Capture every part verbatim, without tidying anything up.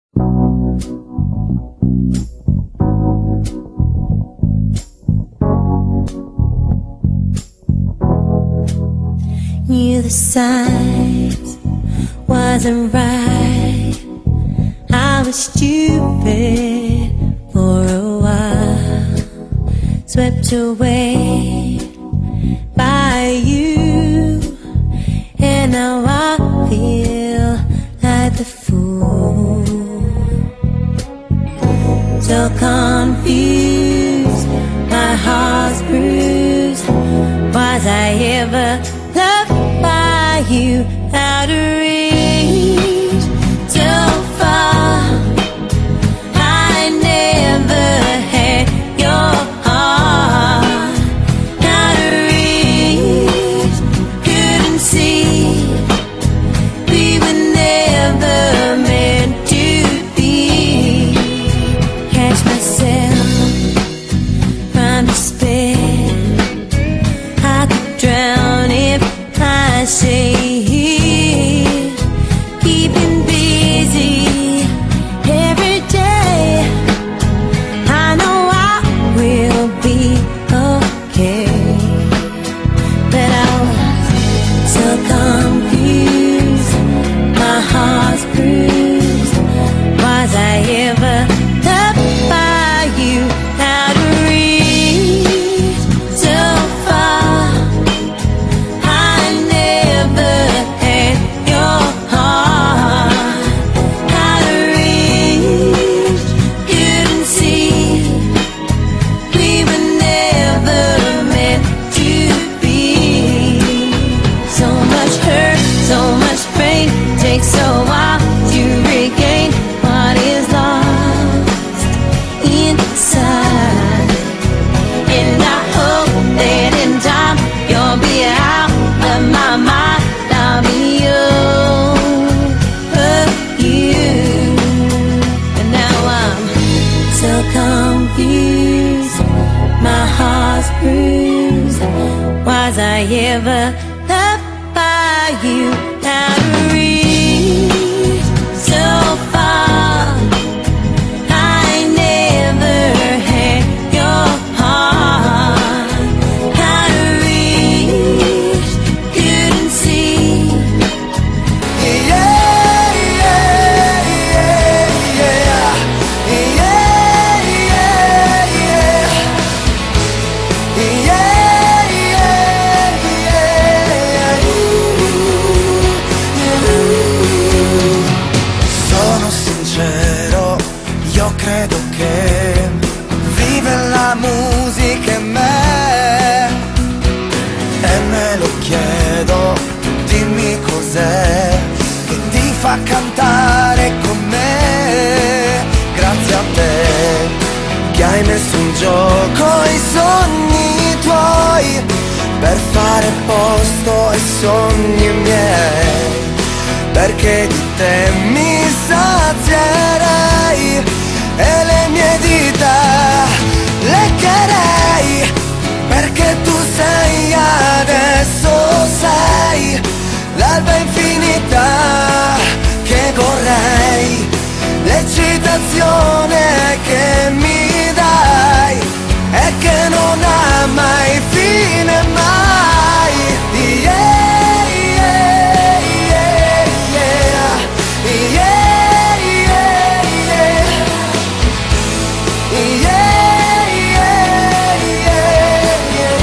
Knew the signs wasn't right. I was stupid for a while, swept away by you, and now I feel like the fool. So confused, my heart's bruised. Was I ever loved by you? Out of reach, so far. I never had your heart. Out of reach, couldn't see. We were never meant to be. Catch myself from despair. I could drown if I say it. Keeping busy every day. I know I will be okay, but I was so confused. My heart's bruised. Was I ever loved by you? Out of reach, so far. I never had your heart. Out of reach, couldn't see. We were never meant to be. So much hurt, so much pain. Takes a while to regain what is lost inside. And I hope that in time you'll be out of my mind. I'll be over you. And now I'm so confused. My heart's bruised. Was I ever loved by you? Out of reach, so far. I never had your heart. Out of reach, couldn't see. Yeah, yeah, yeah, yeah. Yeah, yeah, yeah. Yeah, yeah, yeah. Sono sincero, io credo che vive la musica in me. E me lo chiedo, dimmi cos'è che ti fa cantare con me. Grazie a te che hai messo in gioco i sogni tuoi per fare posto ai sogni miei. Perché di te mi sazierei e le mie dita leccherei. Perché tu sei adesso, sei l'alba infinita che vorrei, l'eccitazione che mi dai e che non ha mai fine mai. Yeah, yeah, yeah, yeah. Yeah, yeah, yeah. Yeah, yeah, yeah,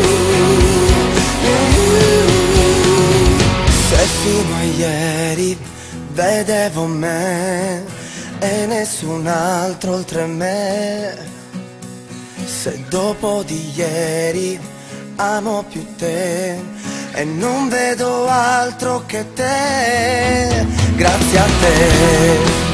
yeah. Se fino a ieri vedevo me e nessun altro oltre me, se dopo di ieri amo più te e non vedo altro che te. Grazie a te